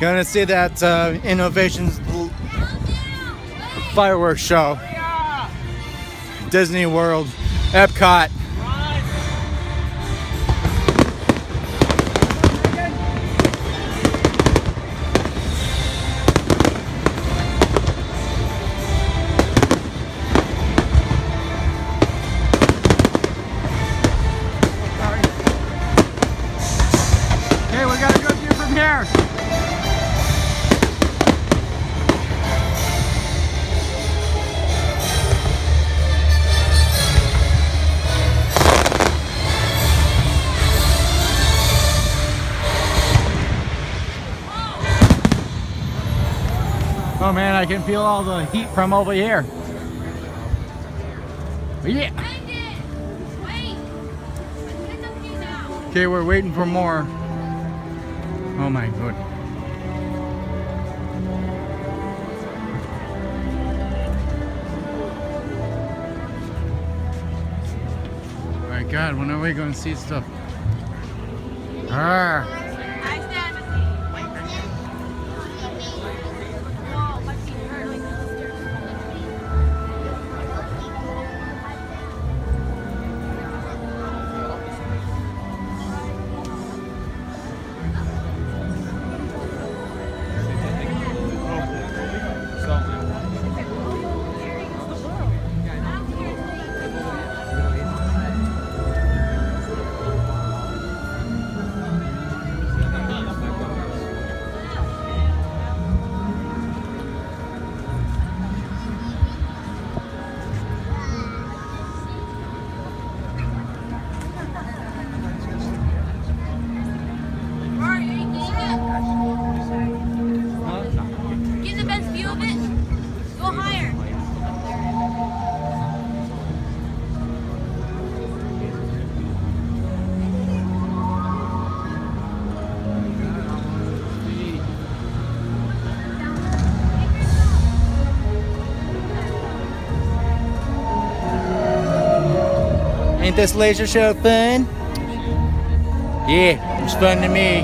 Gonna see that Innovations fireworks show. Disney World, Epcot. Okay, we got a good view from here. Oh man, I can feel all the heat from over here. Yeah. Okay, we're waiting for more. Oh my god. Oh my god, when are we going to see stuff? Arr. Ain't this laser show fun? Yeah, it's fun to me.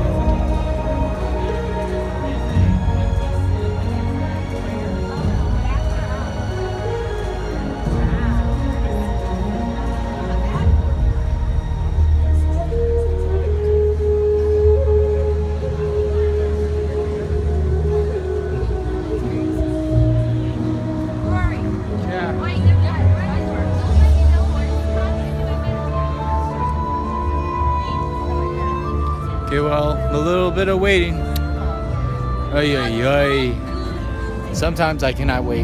Okay, well, a little bit of waiting. Ay, ay, ay. Sometimes I cannot wait.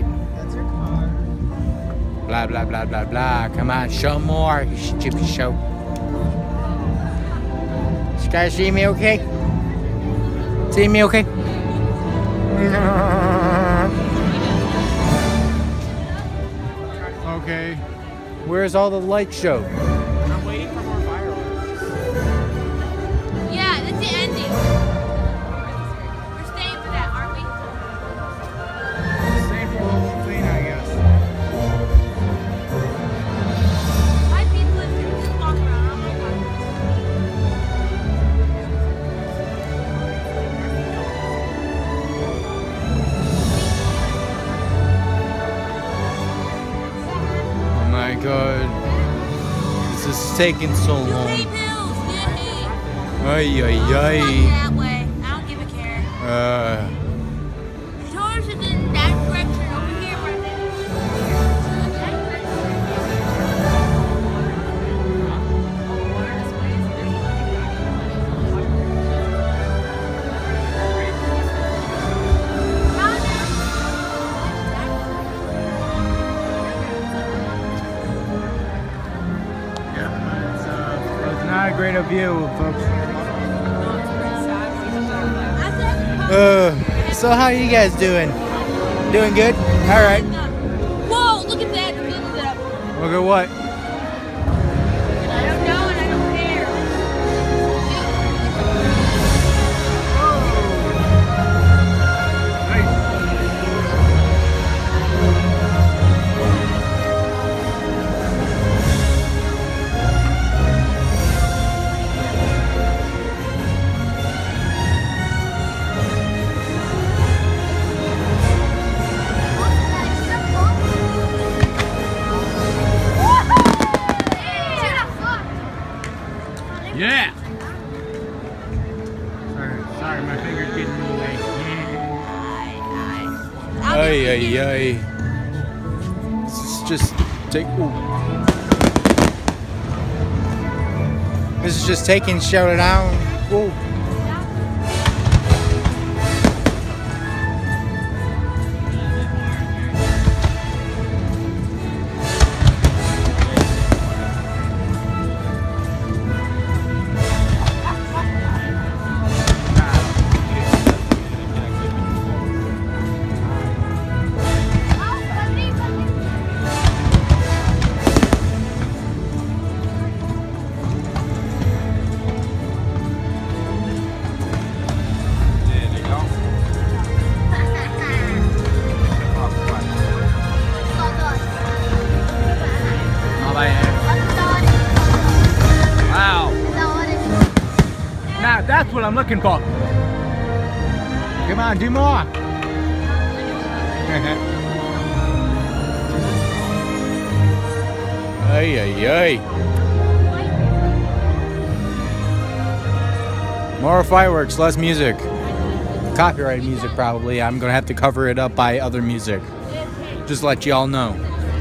Blah, blah, blah, blah, blah. Come on, show more, you stupid show. You guys see me okay? See me okay? Okay. Where's all the light show? I'm waiting for more fireworks. Yeah, that's the ending. We're staying for that, aren't we? Stay for Global Clean, I guess. My people live here. Just walk around. Oh my god. Oh my god. This is taking so long. Hey, Bills. Yay. Ay, ay, Not ay. that way. I don't give a care. Yours is in that direction over here, Brendan. It's not a great view, folks. So how you guys doing? Doing good? All right. Whoa, look at that. Look at that. Look at what? I don't know and I don't care. ay. This is just This is just taking showdown. Ooh. Wow. Now that's what I'm looking for. Come on, do more. Ay, ay, ay. More fireworks, less music. Copyright music, probably. I'm gonna have to cover it up by other music. Just let y'all know.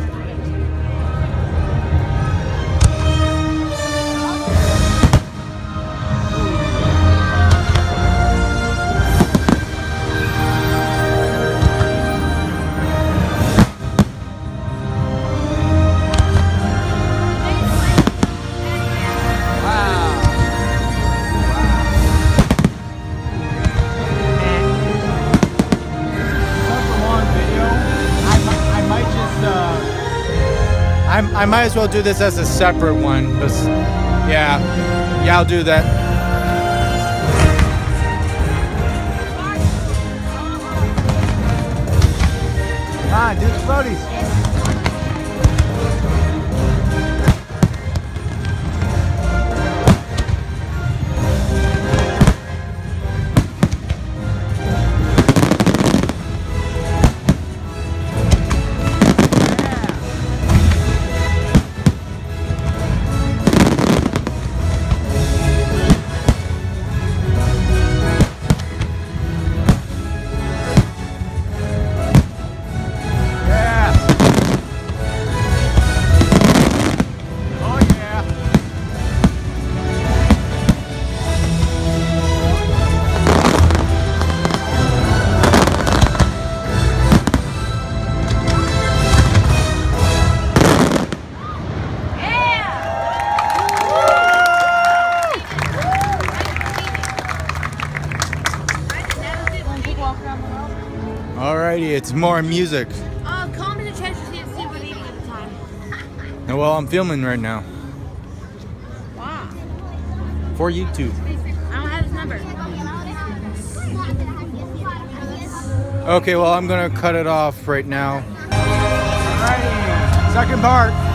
I might as well do this as a separate one, because, yeah, I'll do that. Come on, do the floaties. Alrighty, it's more music. Call me the treasure see if we're leaving at the time. Oh, well, I'm filming right now. Wow. For YouTube. I don't have his number. Okay, well, I'm gonna cut it off right now. Alrighty, second part.